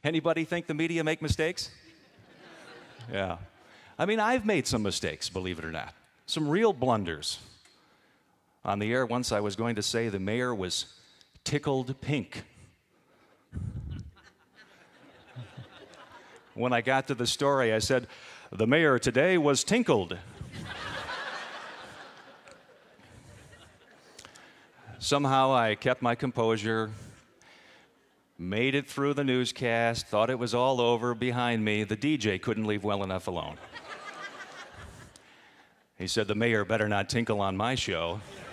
Anybody think the media make mistakes? Yeah. I mean, I've made some mistakes, believe it or not. Some real blunders. On the air once I was going to say the mayor was tickled pink. When I got to the story, I said, the mayor today was tinkled. Somehow I kept my composure, made it through the newscast, thought it was all over behind me. The DJ couldn't leave well enough alone. He said, the mayor better not tinkle on my show.